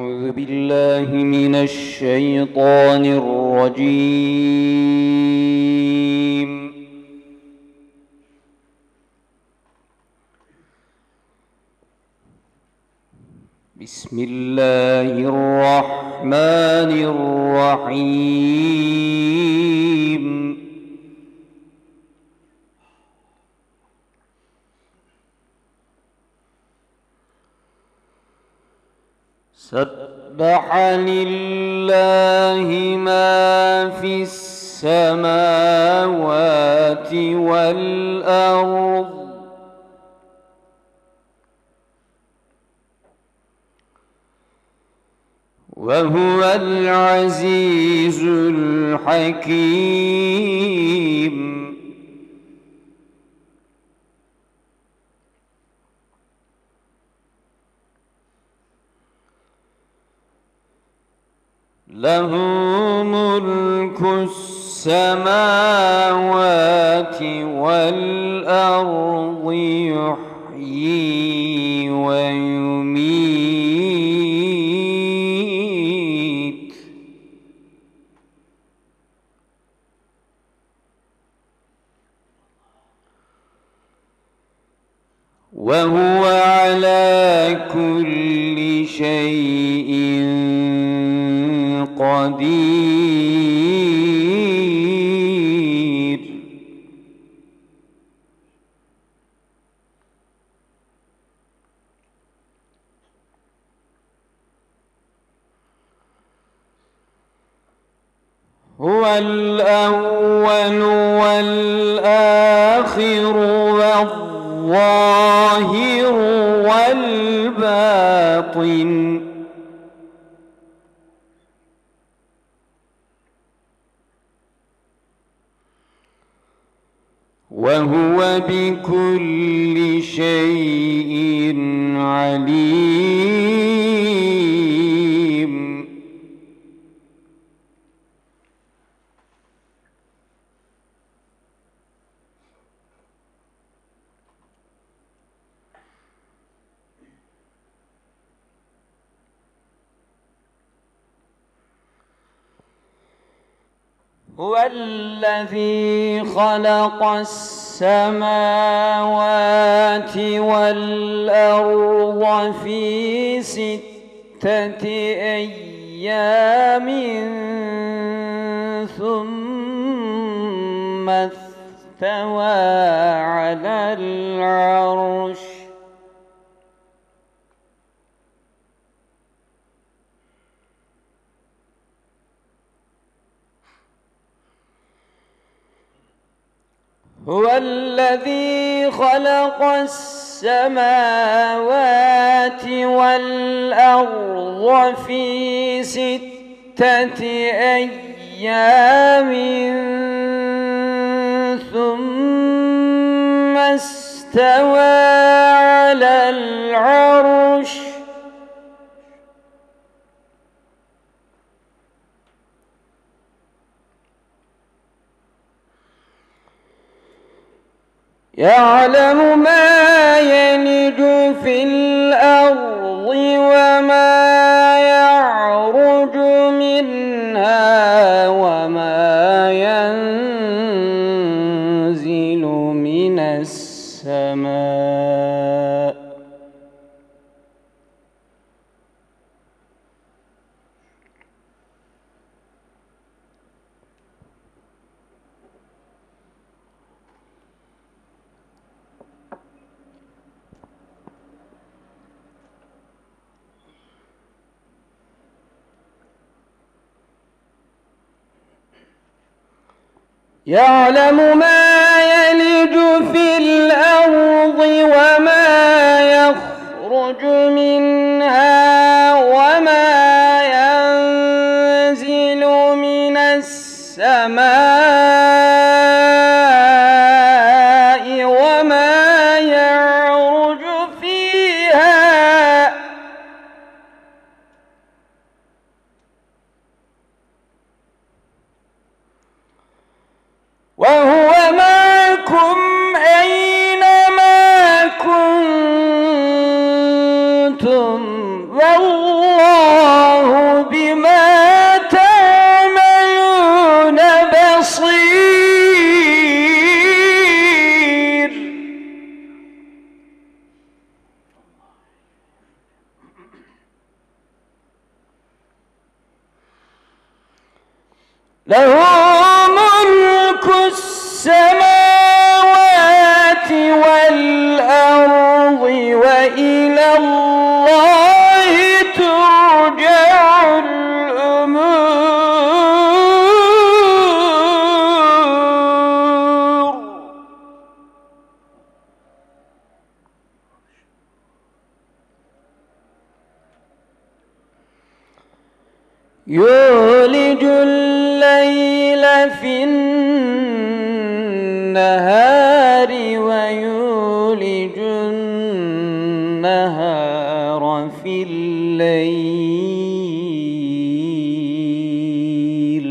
أعوذ بالله من الشيطان الرجيم. بسم الله الرحمن الرحيم. سبح لله ما في السماوات والأرض وهو العزيز الحكيم. له ملك السماوات والأرض يحيي ويميت وهو على كل شيء قدير. هو الأول والآخر والظاهر والباطن وهو بكل شيء عليم. هو الذي خلق السماوات والأرض في 6 أيام ثم استوى على العرش هو الذي خلق السماوات والأرض في 6 أيام ثم استوى على العرش يعلم ما يلج في الأرض وما يعرج منها وما ينزل من السماء يعلم ما يلج في الأرض وما يخرج منها وما ينزل من السماء وما يعرج فيها وهو معهم له ملك السماوات والأرض وإلى الله ترجع الأمور. يولج الليل في النهار ويولج النهار في الليل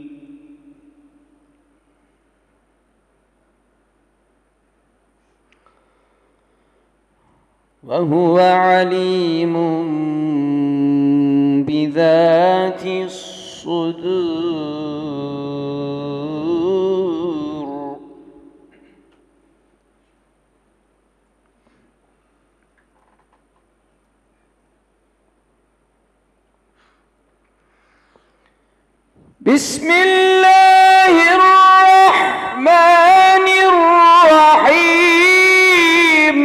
وهو عليم بذات الصدور. بسم الله الرحمن الرحيم.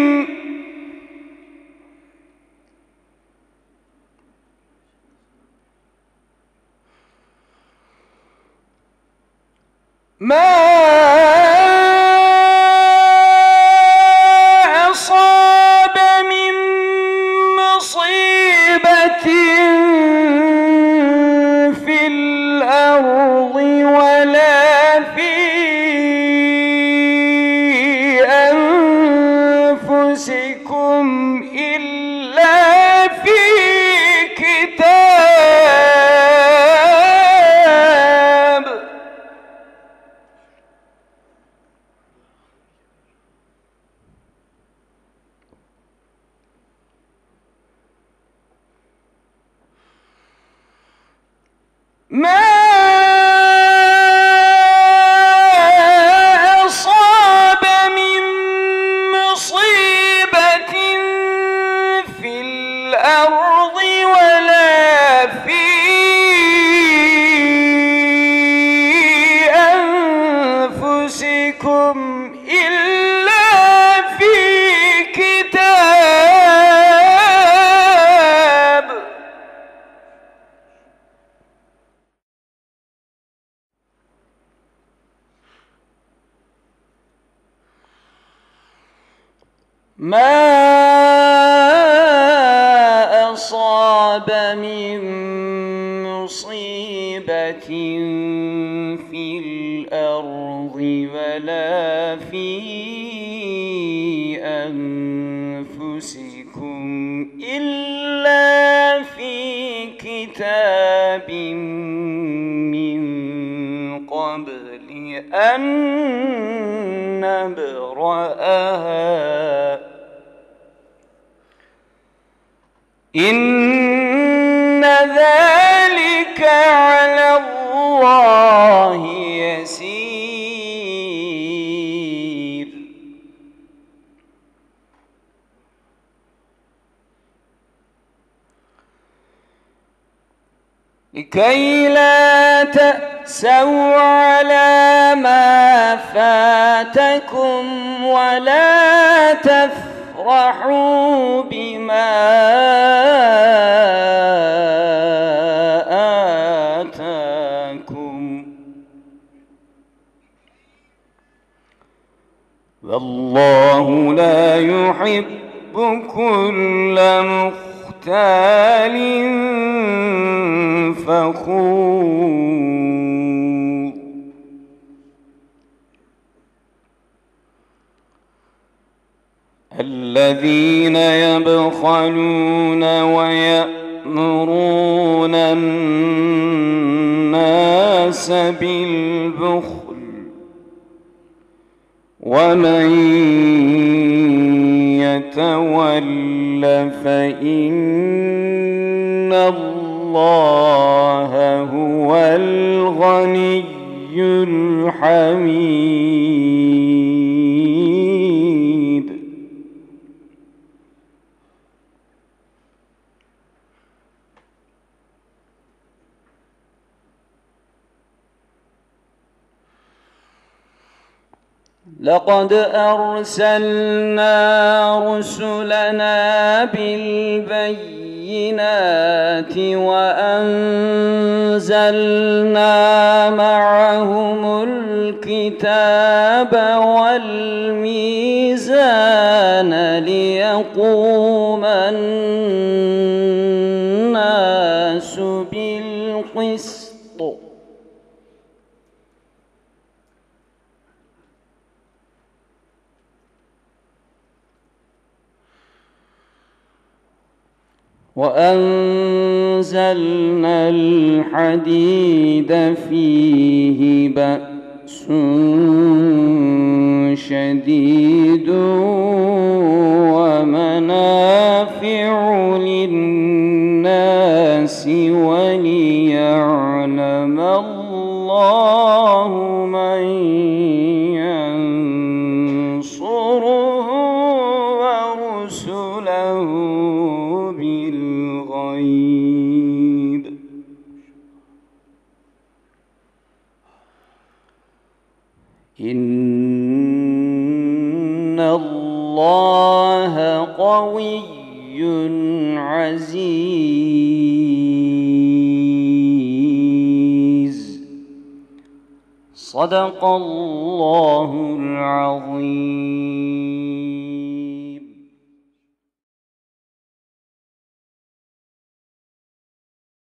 ما أصاب من مصيبة في الأرض ولا في أنفسكم إلا في كتاب. ما أصاب من مصيبة في الأرض ولا في أنفسكم إلا في كتاب. ما أصاب من مصيبة في الأرض ولا في أنفسكم إلا في كتاب من قبل أن نبرأها إن ذلك على الله يسير. لكي لا تأسوا على ما فاتكم ولا تفرحوا بما آتاكم والله لا يحب كل مختال فخور. الذين يبخلون ويأمرون الناس بالبخل ومن يتول فإن الله هو الغني الحميد. لقد أرسلنا رسلنا بالبينات وأنزلنا معهم الكتاب والميزان ليقوم الناس بالقسط وأنزلنا الحديد فيه بأس شديد ومنافع للناس وليعلم الله من ينصره ورسله بالغيب إن الله قوي عزيز. صدق الله العظيم.